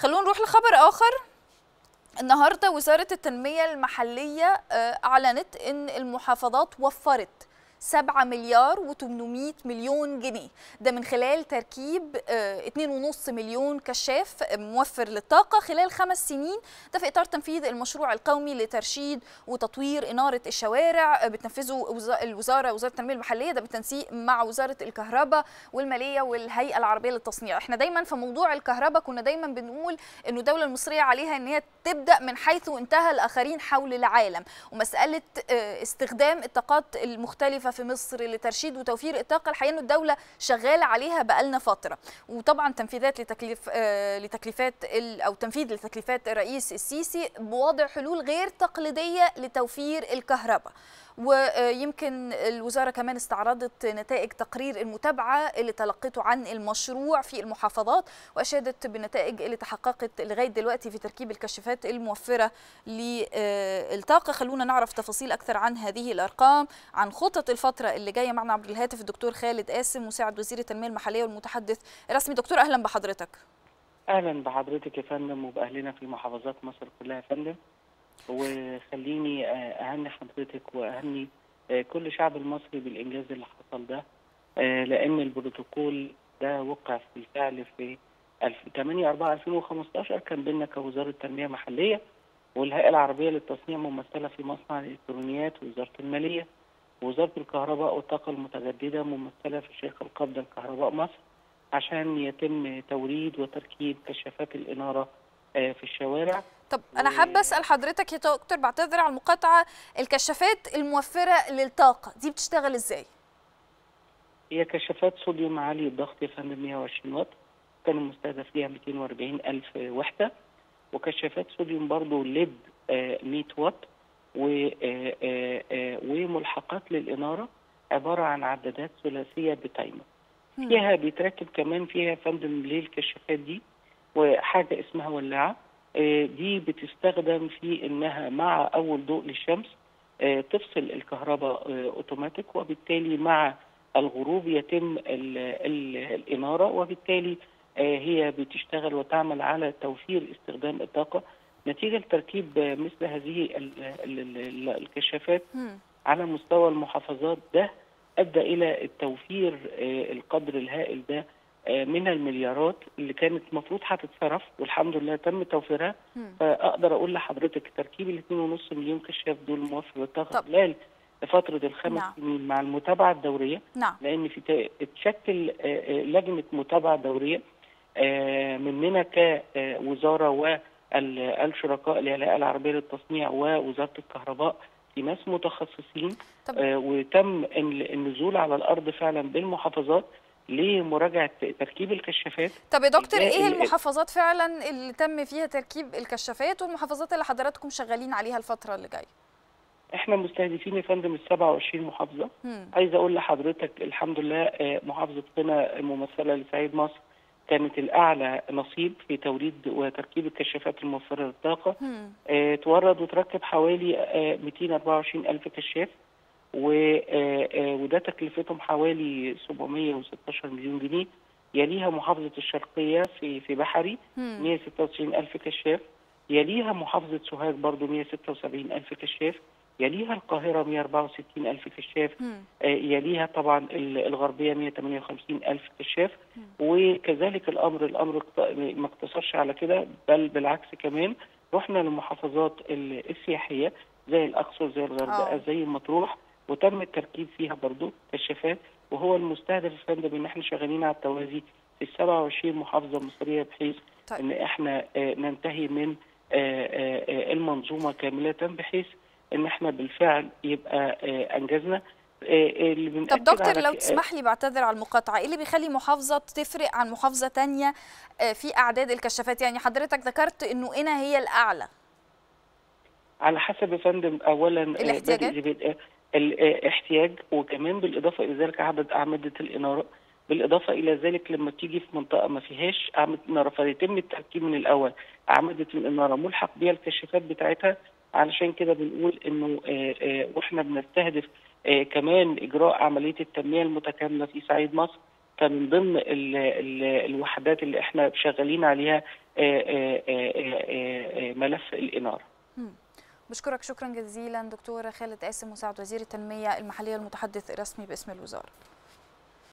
خلونا نروح لخبر آخر. النهارده وزارة التنمية المحلية أعلنت أن المحافظات وفرت 7 مليار و800 مليون جنيه، ده من خلال تركيب 2.5 مليون كشاف موفر للطاقة خلال 5 سنين، ده في إطار تنفيذ المشروع القومي لترشيد وتطوير إنارة الشوارع بتنفذه وزارة التنمية المحلية، ده بالتنسيق مع وزارة الكهرباء والمالية والهيئة العربية للتصنيع. احنا دايما في موضوع الكهرباء كنا دايما بنقول إنه الدولة المصرية عليها إن هي تبدأ من حيث انتهى الآخرين حول العالم، ومسألة استخدام الطاقات المختلفة في مصر لترشيد وتوفير الطاقة الحقيقة إنه الدولة شغالة عليها بقالنا فترة، وطبعا تنفيذات لتكليفات أو تنفيذ لتكليفات الرئيس السيسي بوضع حلول غير تقليدية لتوفير الكهرباء. ويمكن الوزارة كمان استعرضت نتائج تقرير المتابعة اللي تلقته عن المشروع في المحافظات، وأشادت بالنتائج اللي تحققت لغاية دلوقتي في تركيب الكشافات الموفرة للطاقة. خلونا نعرف تفاصيل أكثر عن هذه الأرقام، عن خطط الفترة اللي جاية. معنا عبر الهاتف الدكتور خالد قاسم مساعد وزير التنمية المحلية والمتحدث الرسمي. دكتور أهلا بحضرتك. أهلا بحضرتك يا فندم وبأهلنا في محافظات مصر كلها يا فندم، وخليني أهني حضرتك وأهني كل شعب المصري بالإنجاز اللي حصل ده، لأن البروتوكول ده وقع بالفعل في 8/4/2015 كان بيننا كوزارة تنمية محلية والهيئة العربية للتصنيع ممثلة في مصنع الإلكترونيات ووزارة المالية، ووزارة الكهرباء والطاقة المتجددة ممثلة في شركة القابضة لكهرباء مصر، عشان يتم توريد وتركيب كشافات الإنارة في الشوارع. طب أنا حابة أسأل حضرتك يا دكتور، بعتذر على المقاطعة، الكشافات الموفرة للطاقة دي بتشتغل إزاي؟ هي كشافات صوديوم عالي الضغط يا فندم 120 واط، كان المستهدف ليها 240 ألف وحدة، وكشافات صوديوم برضو ليد 100 واط، وملحقات للإنارة عبارة عن عدادات ثلاثية بتايمر. فيها بيتركب كمان فيها يا فندم للكشافات دي وحاجة اسمها ولاعة، دي بتستخدم في انها مع اول ضوء للشمس تفصل الكهرباء اوتوماتيك، وبالتالي مع الغروب يتم الاناره، وبالتالي هي بتشتغل وتعمل على توفير استخدام الطاقه. نتيجه لتركيب مثل هذه الكشافات على مستوى المحافظات ده ادى الى التوفير القدر الهائل ده من المليارات اللي كانت المفروض هتتصرف، والحمد لله تم توفيرها. فاقدر اقول لحضرتك تركيب ال 2.5 مليون كشاف دول موفر للطاقه خلال فتره الخمس سنين مع المتابعه الدوريه، لان في تشكل لجنه متابعه دوريه مننا كوزاره والشركاء الهيئه العربيه للتصنيع ووزاره الكهرباء، في ناس متخصصين، وتم النزول على الارض فعلا بالمحافظات لمراجعه تركيب الكشافات. طب يا دكتور، ايه المحافظات فعلا اللي تم فيها تركيب الكشافات، والمحافظات اللي حضراتكم شغالين عليها الفتره اللي جايه؟ احنا مستهدفين يا فندم ال 27 محافظه. عايز اقول لحضرتك الحمد لله محافظه قنا الممثله لسعيد مصر كانت الاعلى نصيب في توريد وتركيب الكشافات الموفره للطاقه. تورد وتركب حوالي 224 الف كشاف، وده تكلفتهم حوالي 716 مليون جنيه. يليها محافظة الشرقية في بحري 196 ألف كشاف، يليها محافظة سوهاج برضو 176 ألف كشاف، يليها القاهرة 164 ألف كشاف، يليها طبعا الغربية 158 ألف كشاف. وكذلك الأمر ما اقتصرش على كده، بل بالعكس كمان رحنا للمحافظات السياحية زي الأقصر زي الغردقة زي المطروح، وتم التركيب فيها برضو كشافات. وهو المستهدف يا فندم ان احنا شغالين على التوازي في 27 محافظه مصريه، بحيث ان احنا ننتهي من المنظومه كامله، بحيث ان احنا بالفعل يبقى انجزنا. طب دكتور لو تسمح لي، بعتذر على المقاطعه، ايه اللي بيخلي محافظه تفرق عن محافظه ثانيه في اعداد الكشافات؟ يعني حضرتك ذكرت انه قنا هي الاعلى. على حسب يا فندم، اولا الاحتياجات، الاحتياج، وكمان بالاضافه الى ذلك عدد اعمده الاناره، بالاضافه الى ذلك لما تيجي في منطقه ما فيهاش اعمده اناره فيتم التركيب من الاول اعمده الاناره ملحق بها الكشافات بتاعتها. علشان كده بنقول انه واحنا بنستهدف كمان اجراء عمليه التنميه المتكامله في صعيد مصر، فمن ضمن الوحدات اللي احنا شغالين عليها ملف الإنارة. بشكرك شكرا جزيلا دكتور خالد قاسم مساعد وزير التنمية المحلية المتحدث الرسمي باسم الوزارة.